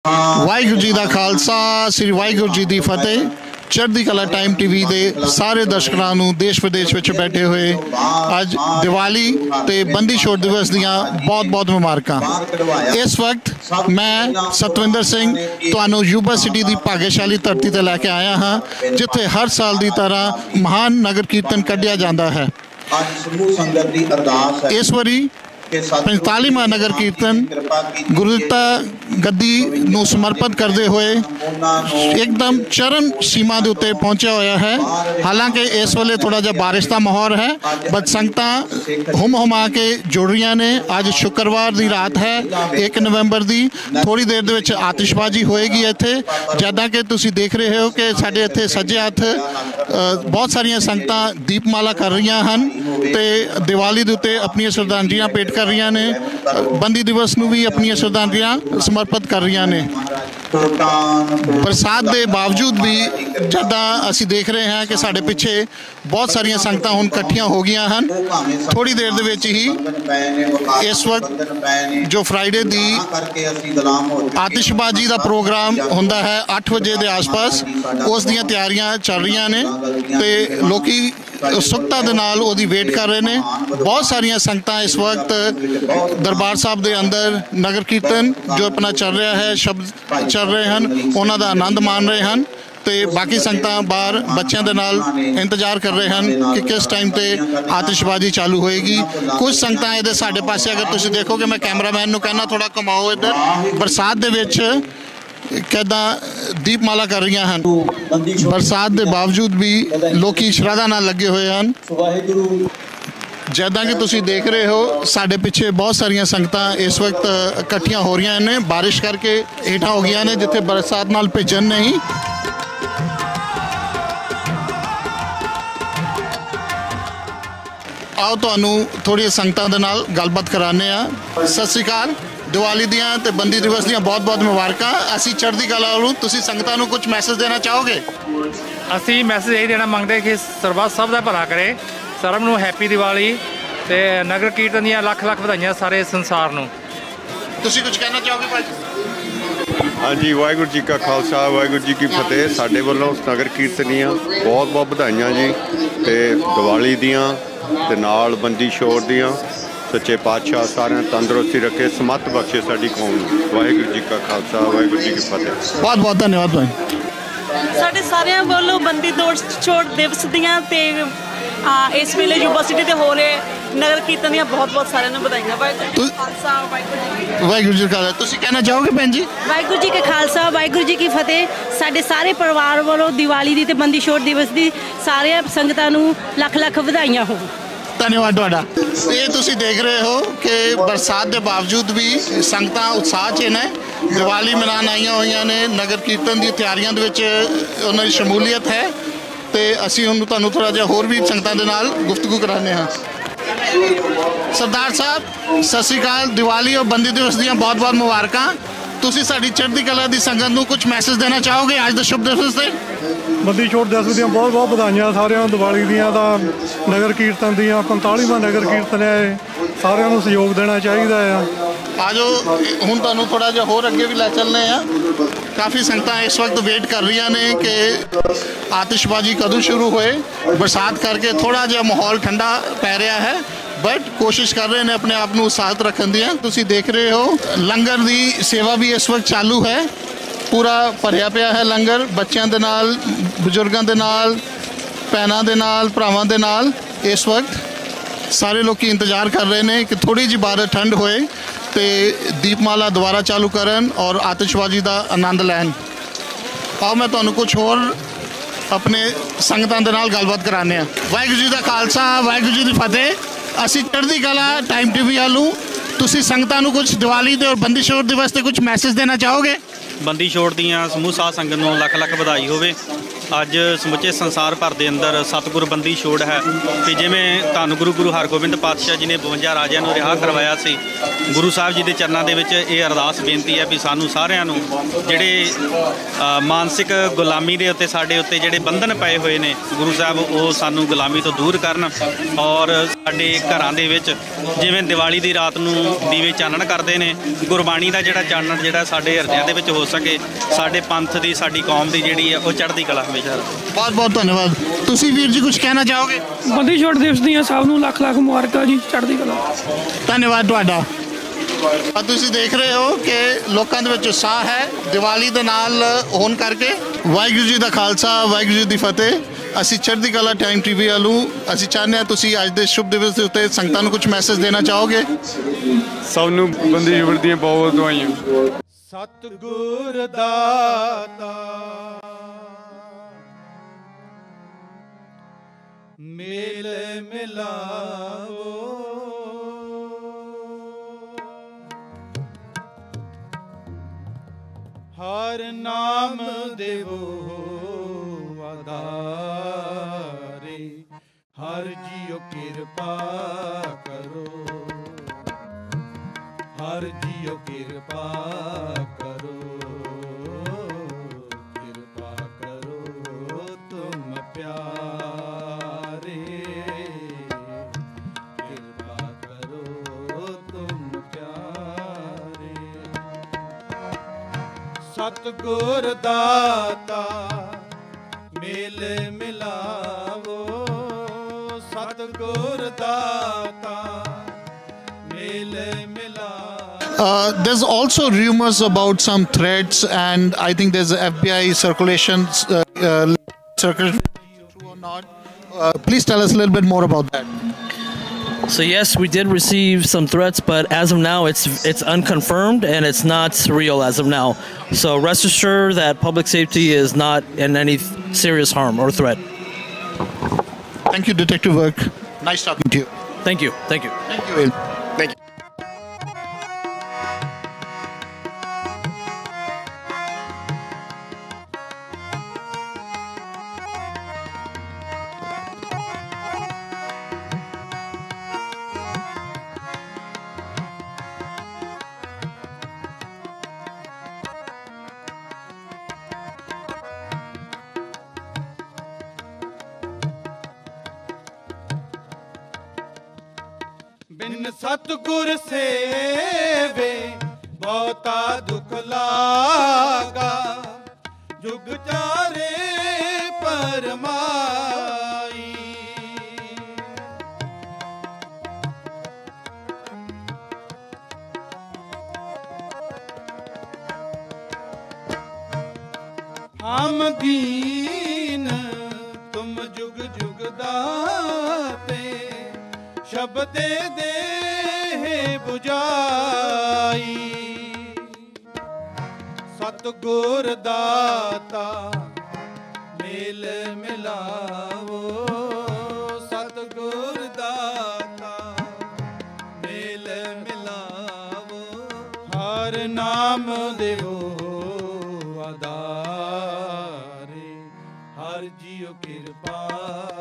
ਵਾਹਿਗੁਰੂ ਜੀ ਦਾ ਖਾਲਸਾ ਸ੍ਰੀ ਵਾਹਿਗੁਰੂ ਜੀ ਦੀ ਫਤਿਹ। ਚੜ੍ਹਦੀ ਕਲਾ time TV ਦੇ ਸਾਰੇ ਦਰਸ਼ਕਾਂ ਨੂੰ ਦੇਸ਼ ਵਿਦੇਸ਼ ਵਿੱਚ ਬੈਠੇ ਹੋਏ ਅੱਜ ਦੀਵਾਲੀ ਤੇ ਬੰਦੀ ਛੋੜ ਦਿਵਸ ਦੀਆਂ ਬਹੁਤ ਮੁਬਾਰਕਾਂ। ਇਸ ਵਕਤ ਮੈਂ ਸਤਵਿੰਦਰ ਸਿੰਘ ਤੁਹਾਨੂੰ ਯੂਬਾ ਸਿਟੀ ਦੀ ਭਾਗਿਆਸ਼ਾਲੀ ਧਰਤੀ ਤੇ ਲੈ ਕੇ ਆਇਆ ਹਾਂ, ਜਿੱਥੇ ਹਰ ਸਾਲ ਦੀ ਤਰ੍ਹਾਂ ਮਹਾਨ ਨਗਰ ਕੀਰਤਨ ਕੱਢਿਆ ਜਾਂਦਾ ਹੈ। ਇਸ ਵਾਰੀ 45ਵਾਂ ਨਗਰ ਕੀਰਤਨ ਗੁਰਦਿੱਤਾ ਗੱਦੀ ਨੂੰ ਸਮਰਪਿਤ ਕਰਦੇ ਹੋਏ ਇੱਕਦਮ ਚਰਨ ਸੀਮਾ ਦੇ ਉੱਤੇ ਪਹੁੰਚਿਆ ਹੋਇਆ ਹੈ। ਹਾਲਾਂਕਿ ਇਸ ਵੇਲੇ ਥੋੜਾ ਜਿਹਾ ਬਾਰਿਸ਼ ਦਾ ਮਾਹੌਲ ਹੈ, ਬਟ ਸੰਗਤਾਂ ਹੁਮਾ ਕੇ ਜੁੜ ਰਹੀਆਂ ਨੇ। ਅੱਜ ਸ਼ੁੱਕਰਵਾਰ ਦੀ ਰਾਤ ਹੈ 1 ਨਵੰਬਰ ਦੀ। ਥੋੜੀ ਦੇਰ ਦੇ ਵਿੱਚ ਆਤਿਸ਼ਬਾਜ਼ੀ ਹੋਏਗੀ ਇੱਥੇ। ਜਿੱਦਾਂ ਕਿ ਤੁਸੀਂ ਦੇਖ ਰਹੇ ਹੋ ਕਿ ਸਾਡੇ ਇੱਥੇ ਸੱਜੇ ਹੱਥ ਬਹੁਤ ਸਾਰੀਆਂ ਸੰਗਤਾਂ ਦੀਪਮਾਲਾ ਕਰ ਰਹੀਆਂ ਹਨ ਤੇ ਦੀਵਾਲੀ ਦੇ ਉੱਤੇ ਆਪਣੀਆਂ ਸ਼ਰਧਾਂਜਲੀਆਂ ਭੇਟ ਕਰ ਰਹੀਆਂ ਨੇ। ਬੰਦੀ ਦਿਵਸ ਨੂੰ ਵੀ ਆਪਣੀਆਂ ਸ਼ਰਧਾਂਜਲੀਆਂ ਸਮਰਪਿਤ ਕਰ ਰਹੀਆਂ ਨੇ। ਬਰਸਾਤ ਦੇ ਬਾਵਜੂਦ ਵੀ ਜਿੱਦਾਂ ਅਸੀਂ ਦੇਖ ਰਹੇ ਹਾਂ ਕਿ ਸਾਡੇ ਪਿੱਛੇ ਬਹੁਤ ਸਾਰੀਆਂ ਸੰਗਤਾਂ ਹੁਣ ਇਕੱਠੀਆਂ ਹੋ ਗਈਆਂ ਹਨ। ਥੋੜੀ ਦੇਰ ਦੇ ਵਿੱਚ ਹੀ ਇਸ ਵਕਤ ਜੋ ਫਰਾਈਡੇ ਦੀ ਆਤਿਸ਼ਬਾਜ਼ੀ ਦਾ ਪ੍ਰੋਗਰਾਮ ਹੁੰਦਾ ਹੈ 8 ਵਜੇ ਦੇ ਆਸ-ਪਾਸ, ਉਸ ਦੀਆਂ ਤਿਆਰੀਆਂ ਚੱਲ ਰਹੀਆਂ ਨੇ ਤੇ ਲੋਕੀ ਉਤਸੁਕਤਾ ਦੇ ਨਾਲ ਉਹਦੀ ਵੇਟ ਕਰ ਰਹੇ ਨੇ। ਬਹੁਤ ਸਾਰੀਆਂ ਸੰਗਤਾਂ ਇਸ ਵਕਤ ਦਰਬਾਰ ਸਾਹਿਬ ਦੇ ਅੰਦਰ ਨਗਰ ਕੀਰਤਨ ਜੋ ਆਪਣਾ ਚੱਲ ਰਿਹਾ ਹੈ, ਸ਼ਬਦ ਚੱਲ ਰਹੇ ਹਨ, ਉਹਨਾਂ ਦਾ ਆਨੰਦ ਮਾਣ ਰਹੇ ਹਨ ਤੇ ਬਾਕੀ ਸੰਗਤਾਂ ਬਾਹਰ ਬੱਚਿਆਂ ਦੇ ਨਾਲ ਇੰਤਜ਼ਾਰ ਕਰ ਰਹੇ ਹਨ ਕਿ ਕਿਸ ਟਾਈਮ ਤੇ ਆਤਿਸ਼ਬਾਜ਼ੀ ਚਾਲੂ ਹੋਏਗੀ। ਕੁਝ ਸੰਗਤਾਂ ਇਹਦੇ ਸਾਡੇ ਪਾਸੇ, ਅਗਰ ਤੁਸੀਂ ਦੇਖੋਗੇ, ਮੈਂ ਕੈਮਰਾਮੈਨ ਨੂੰ ਕਹਿਣਾ ਥੋੜਾ ਘੁਮਾਓ ਇੱਧਰ, ਬਰਸਾਤ ਦੇ ਵਿੱਚ ਕਿੱਦਾਂ ਦੀਪਮਾਲਾ ਕਰ ਰਹੀਆਂ ਹਨ। ਬਰਸਾਤ ਦੇ ਬਾਵਜੂਦ ਵੀ ਲੋਕੀ ਸ਼ਰਧਾ ਨਾਲ ਲੱਗੇ ਹੋਏ ਹਨ। ਜਿੱਦਾਂ ਕਿ ਤੁਸੀਂ ਦੇਖ ਰਹੇ ਹੋ ਸਾਡੇ ਪਿੱਛੇ ਬਹੁਤ ਸਾਰੀਆਂ ਸੰਗਤਾਂ ਇਸ ਵਕਤ ਇਕੱਠੀਆਂ ਹੋ ਰਹੀਆਂ ਨੇ। ਬਾਰਿਸ਼ ਕਰਕੇ ਹੇਠਾਂ ਹੋ ਗਈਆਂ ਨੇ, ਜਿੱਥੇ ਬਰਸਾਤ ਨਾਲ ਭਿੱਜਣ ਨਹੀਂ। ਆਓ ਤੁਹਾਨੂੰ ਥੋੜ੍ਹੀਆਂ ਸੰਗਤਾਂ ਦੇ ਨਾਲ ਗੱਲਬਾਤ ਕਰਾਉਂਦੇ ਆ। ਸਤਿ ਸ਼੍ਰੀ ਅਕਾਲ। ਦੀਵਾਲੀ ਦੀਆਂ ਤੇ ਬੰਦੀ ਦਿਵਸ ਦੀਆਂ ਬਹੁਤ ਮੁਬਾਰਕਾਂ। ਅਸੀਂ ਚੜ੍ਹਦੀ ਕਲਾ ਨੂੰ, ਤੁਸੀਂ ਸੰਗਤਾਂ ਨੂੰ ਕੁਝ ਮੈਸੇਜ ਦੇਣਾ ਚਾਹੋਗੇ? ਅਸੀਂ ਮੈਸੇਜ ਇਹ ਦੇਣਾ ਮੰਗਦੇ ਕਿ ਸਰਬੱਤ ਸਭ ਦਾ ਭਲਾ ਕਰੇ। ਸਭ ਨੂੰ ਹੈਪੀ ਦੀਵਾਲੀ ਤੇ ਨਗਰ ਕੀਰਤਨ ਦੀਆਂ ਲੱਖ ਵਧਾਈਆਂ ਸਾਰੇ ਸੰਸਾਰ ਨੂੰ। ਤੁਸੀਂ ਕੁਝ ਕਹਿਣਾ ਚਾਹੋਗੇ ਭਾਜੀ? ਹਾਂਜੀ, ਵਾਹਿਗੁਰੂ ਜੀ ਕਾ ਖਾਲਸਾ ਵਾਹਿਗੁਰੂ ਜੀ ਕੀ ਫਤਿਹ। ਸਾਡੇ ਵੱਲੋਂ ਨਗਰ ਕੀਰਤਨ ਦੀਆਂ ਬਹੁਤ ਵਧਾਈਆਂ ਜੀ, ਤੇ ਦੀਵਾਲੀ ਦੀਆਂ ਤੇ ਨਾਲ ਬੰਦੀ ਛੋੜ ਦੀਆਂ। ਸੱਚੇ ਪਾਤਸ਼ਾਹ ਸਾਰਿਆਂ ਤੰਦਰੁਸਤੀ ਰੱਖੇ, ਸਮੱਤ ਬਖਸ਼ੇ ਸਾਡੀ ਕੌਮ ਨੂੰ। ਵਾਹਿਗੁਰੂ ਜੀ ਕਾ ਖਾਲਸਾ ਵਾਹਿਗੁਰੂ ਜੀ ਕੀ ਫਤਿਹ। ਬਹੁਤ ਧੰਨਵਾਦ ਭਾਈ। ਸਾਡੇ ਸਾਰਿਆਂ ਵੱਲੋਂ ਬੰਦੀ ਛੋੜ ਦਿਵਸ ਦੀਆਂ ਤੇ ਇਸ ਵੇਲੇ ਯੂਬਾ ਸਿਟੀ ਤੇ ਹੋ ਰਹੇ ਨਗਰ ਕੀਰਤਨ ਦੀਆਂ ਬਹੁਤ ਸਾਰਿਆਂ ਨੂੰ ਵਧਾਈਆਂ। ਵਾਹਿਗੁਰੂ ਜੀ ਕਾ ਖਾਲਸਾ ਵਾਹਿਗੁਰੂ ਜੀ ਕਾ। ਤੁਸੀਂ ਕਹਿਣਾ ਚਾਹੋਗੇ ਭੈਣ ਜੀ? ਵਾਹਿਗੁਰੂ ਜੀ ਕਾ ਖਾਲਸਾ ਵਾਹਿਗੁਰੂ ਜੀ ਕੀ ਫਤਿਹ। ਸਾਡੇ ਸਾਰੇ ਪਰਿਵਾਰ ਵੱਲੋਂ ਦੀਵਾਲੀ ਦੀ ਤੇ ਬੰਦੀ ਛੋੜ ਦਿਵਸ ਦੀ ਸਾਰਿਆਂ ਸੰਗਤਾਂ ਨੂੰ ਲੱਖ ਵਧਾਈਆਂ ਹੋਣ। ਧੰਨਵਾਦ ਤੁਹਾਡਾ। ਇਹ ਤੁਸੀਂ ਦੇਖ ਰਹੇ ਹੋ ਕਿ ਬਰਸਾਤ ਦੇ ਬਾਵਜੂਦ ਵੀ ਸੰਗਤਾਂ ਉਤਸ਼ਾਹ 'ਚ ਨੇ, ਦੀਵਾਲੀ ਮਨਾਉਣ ਆਈਆਂ ਹੋਈਆਂ ਨੇ। ਨਗਰ ਕੀਰਤਨ ਦੀ ਤਿਆਰੀਆਂ ਦੇ ਵਿੱਚ ਉਹਨਾਂ ਦੀ ਸ਼ਮੂਲੀਅਤ ਹੈ ਤੇ ਅਸੀਂ ਉਹਨੂੰ ਤੁਹਾਨੂੰ ਥੋੜ੍ਹਾ ਜਿਹਾ ਹੋਰ ਵੀ ਸੰਗਤਾਂ ਦੇ ਨਾਲ ਗੁਫ਼ਤਗੂ ਕਰਾਉਂਦੇ ਹਾਂ। ਸਰਦਾਰ ਸਾਹਿਬ ਸਤਿ ਸ਼੍ਰੀ ਅਕਾਲ। ਦੀਵਾਲੀ ਔਰ ਬੰਦੀ ਦਿਵਸ ਦੀਆਂ ਬਹੁਤ ਮੁਬਾਰਕਾਂ। ਤੁਸੀਂ ਸਾਡੀ ਚੜ੍ਹਦੀ ਕਲਾ ਦੀ ਸੰਗਤ ਨੂੰ ਕੁਝ ਮੈਸੇਜ ਦੇਣਾ ਚਾਹੋਗੇ ਅੱਜ ਦੇ ਸ਼ੁਭ ਦਿਵਸ ਤੇ? ਬੰਦੀ ਛੋੜ ਦਿਵਸ ਦੀਆਂ ਬਹੁਤ ਵਧਾਈਆਂ ਸਾਰਿਆਂ ਨੂੰ। ਦੀਵਾਲੀ ਦੀਆਂ ਤਾਂ ਨਗਰ ਕੀਰਤਨ ਦੀਆਂ 45ਵਾਂ ਨਗਰ ਕੀਰਤਨ ਹੈ, ਸਾਰਿਆਂ ਨੂੰ ਸਹਿਯੋਗ ਦੇਣਾ ਚਾਹੀਦਾ ਆ। ਆਜੋ ਹੁਣ ਤੁਹਾਨੂੰ ਥੋੜਾ ਜਿਹਾ ਹੋਰ ਅੱਗੇ ਵੀ ਲੈ ਚੱਲਦੇ ਆ। ਕਾਫੀ ਸੰਗਤਾਂ ਇਸ ਵਕਤ ਵੇਟ ਕਰ ਰਹੀਆਂ ਨੇ ਕਿ ਆਤਿਸ਼ਬਾਜ਼ੀ ਕਦੋਂ ਸ਼ੁਰੂ ਹੋਏ। ਬਰਸਾਤ ਕਰਕੇ ਥੋੜਾ ਜਿਹਾ ਮਾਹੌਲ ਠੰਡਾ ਪੈ ਰਿਹਾ ਹੈ, ਬਟ ਕੋਸ਼ਿਸ਼ ਕਰ ਰਹੇ ਨੇ ਆਪਣੇ ਆਪ ਨੂੰ ਉਤਸ਼ਾਹਿਤ ਰੱਖਣ ਦੀਆਂ। ਤੁਸੀਂ ਦੇਖ ਰਹੇ ਹੋ ਲੰਗਰ ਦੀ ਸੇਵਾ ਵੀ ਇਸ ਵਕਤ ਚਾਲੂ ਹੈ, ਪੂਰਾ ਭਰਿਆ ਪਿਆ ਹੈ ਲੰਗਰ। ਬੱਚਿਆਂ ਦੇ ਨਾਲ, ਬਜ਼ੁਰਗਾਂ ਦੇ ਨਾਲ, ਭੈਣਾਂ ਦੇ ਨਾਲ, ਭਰਾਵਾਂ ਦੇ ਨਾਲ ਇਸ ਵਕਤ ਸਾਰੇ ਲੋਕੀ ਇੰਤਜ਼ਾਰ ਕਰ ਰਹੇ ਨੇ ਕਿ ਥੋੜੀ ਜਿਹੀ ਬਾਰਿਸ਼ ਠੰਡ ਹੋਏ ਤੇ ਦੀਪਮਾਲਾ ਦੁਬਾਰਾ ਚਾਲੂ ਕਰਨ ਔਰ ਆਤਿਸ਼ਬਾਜ਼ੀ ਦਾ ਆਨੰਦ ਲੈਣ। ਆਓ ਮੈਂ ਤੁਹਾਨੂੰ ਕੁਝ ਹੋਰ ਆਪਣੇ ਸੰਗਤਾਂ ਦੇ ਨਾਲ ਗੱਲਬਾਤ ਕਰਾਉਂਦੇ ਹਾਂ। ਵਾਹਿਗੁਰੂ ਜੀ ਦਾ ਖਾਲਸਾ ਵਾਹਿਗੁਰੂ ਜੀ ਦੀ ਫਤਿਹ। ਅਸੀਂ ਚੜ੍ਹਦੀ ਕਲਾ ਟਾਈਮ ਟੀਵੀ ਵੱਲੋਂ, ਤੁਸੀਂ ਸੰਗਤਾਂ ਨੂੰ ਕੁਝ ਦੀਵਾਲੀ ਦੇ ਔਰ ਬੰਦੀ ਛੋੜ ਦਿਵਸ ਤੇ ਕੁਝ ਮੈਸੇਜ ਦੇਣਾ ਚਾਹੋਗੇ? ਬੰਦੀ ਛੋੜ ਦੀਆਂ ਸਮੂਹ ਸਾਧ ਸੰਗਤ ਨੂੰ ਲੱਖ ਵਧਾਈ ਹੋਵੇ ਅੱਜ ਸਮੁੱਚੇ ਸੰਸਾਰ ਭਰ ਦੇ ਅੰਦਰ ਸਤਿਗੁਰ ਬੰਦੀ ਛੋੜ ਹੈ ਕਿ ਜਿਵੇਂ ਧੰਨ ਗੁਰੂ ਹਰਗੋਬਿੰਦ ਪਾਤਸ਼ਾਹ ਜੀ ਨੇ 52 ਰਾਜਿਆਂ ਨੂੰ ਰਿਹਾ ਕਰਵਾਇਆ ਸੀ। ਗੁਰੂ ਸਾਹਿਬ ਜੀ ਦੇ ਚਰਨਾਂ ਦੇ ਵਿੱਚ ਇਹ ਅਰਦਾਸ ਬੇਨਤੀ ਹੈ ਵੀ ਸਾਨੂੰ ਸਾਰਿਆਂ ਨੂੰ ਜਿਹੜੇ ਮਾਨਸਿਕ ਗੁਲਾਮੀ ਦੇ ਉੱਤੇ ਸਾਡੇ ਉੱਤੇ ਜਿਹੜੇ ਬੰਧਨ ਪਏ ਹੋਏ ਨੇ, ਗੁਰੂ ਸਾਹਿਬ ਉਹ ਸਾਨੂੰ ਗੁਲਾਮੀ ਤੋਂ ਦੂਰ ਕਰਨ ਔਰ ਸਾਡੇ ਘਰਾਂ ਦੇ ਵਿੱਚ ਜਿਵੇਂ ਦੀਵਾਲੀ ਦੀ ਰਾਤ ਨੂੰ ਦੀਵੇ ਚਾਨਣ ਕਰਦੇ ਨੇ, ਗੁਰਬਾਣੀ ਦਾ ਜਿਹੜਾ ਚਾਨਣ ਜਿਹੜਾ ਸਾਡੇ ਹਿਰਦਿਆਂ ਦੇ ਵਿੱਚ ਹੋ ਸਕੇ, ਸਾਡੇ ਪੰਥ ਦੀ ਸਾਡੀ ਕੌਮ ਦੀ ਜਿਹੜੀ ਹੈ ਉਹ ਚੜ੍ਹਦੀ ਕਲਾ ਵਿੱਚ। ਬਹੁਤ ਬਹੁਤ ਧੰਨਵਾਦ। ਤੁਸੀਂ ਵੀਰ ਜੀ ਕੁਝ ਕਹਿਣਾ ਚਾਹੋਗੇ? ਬੰਦੀ ਛੋੜ ਦਿਵਸ ਦੀਆਂ ਸਭ ਨੂੰ ਲੱਖ ਲੱਖ ਮੁਬਾਰਕਾਂ ਜੀ, ਚੜ੍ਹਦੀ ਕਲਾ। ਧੰਨਵਾਦ ਤੁਹਾਡਾ। ਤੁਸੀਂ ਦੇਖ ਰਹੇ ਹੋ ਕਿ ਲੋਕਾਂ ਦੇ ਵਿੱਚ ਉਤਸ਼ਾਹ ਹੈ ਦੀਵਾਲੀ ਦੇ ਨਾਲ ਹੋਣ ਕਰਕੇ। ਵਾਹਿਗੁਰੂ ਜੀ ਦਾ ਖਾਲਸਾ, ਵਾਹਿਗੁਰੂ ਜੀ ਦੀ ਫਤਿਹ। ਅਸੀਂ ਚੜ੍ਹਦੀ ਕਲਾ ਟਾਈਮ ਟੀਵੀ ਵੱਲੋਂ ਅਸੀਂ ਚਾਹੁੰਦੇ ਹਾਂ ਤੁਸੀਂ ਅੱਜ ਦੇ ਸ਼ੁਭ ਦਿਵਸ ਦੇ ਉੱਤੇ ਸੰਗਤਾਂ ਨੂੰ ਕੁਝ ਮੈਸੇਜ ਦੇਣਾ ਚਾਹੋਗੇ? ਸਭ ਨੂੰ ਬੰਦੀ ਛੋੜ ਦੀਆਂ ਬਹੁਤ ਦਵਾਈਆਂ। ਸਤਿਗੁਰ ਦਾਤਾ ਮੇਲ ਮਿਲਾਵੋ, ਹਰ ਨਾਮ ਦੇਵੋ ਆਧਾਰੇ, ਹਰ ਜੀਓ ਕਿਰਪਾ ਕਰੋ, ਹਰ ਜੀਓ ਕਿਰਪਾ ਕਰੋ, ਕਿਰਪਾ ਕਰੋ ਤੁਮ ਪਿਆਰੇ, ਕਿਰਪਾ ਕਰੋ ਤੁਮ ਪਿਆਰੇ। ਸਤਿਗੁਰ ਦਾਤਾ ਮੇਲ ਮਿਲਾਵੋ, ਸਤਿਗੁਰ ਦਾਤਾ ਮੇਲ ਮਿਲਾਵੋ। There's also rumors about some threats, and I think there's FBI circulations, true or not. Please tell us a little bit more about that. So yes, we did receive some threats, but as of now, it's unconfirmed and it's not real as of now. So rest assured that public safety is not in any serious harm or threat. Thank you, Detective Work. Nice talking to you. Thank you. Thank you. Thank you, Will. Thank you. ਬਿਨ ਸਤਿਗੁਰ ਸੇਵੇ ਬਹੁਤਾ ਦੁਖ ਲਾਗਾ, ਜੁਗ ਚਾਰੇ ਪਰਮਾਈ। ਹਮ ਦੀਨ ਤੁਮ ਜੁਗ ਜੁਗ ਦਾਤੇ, ਸ਼ਬਦੇ ਦੇ ਬੁਝਾਈ। ਸਤਿਗੁਰ ਦਾਤਾ ਮੇਲ ਮਿਲਾਵੋ, ਸਤਿਗੁਰ ਦਾਤਾ ਮੇਲ ਮਿਲਾਵੋ, ਹਰ ਨਾਮ ਦੇਵੋ ਆਧਾਰੇ, ਹਰ ਜੀਓ ਕਿਰਪਾ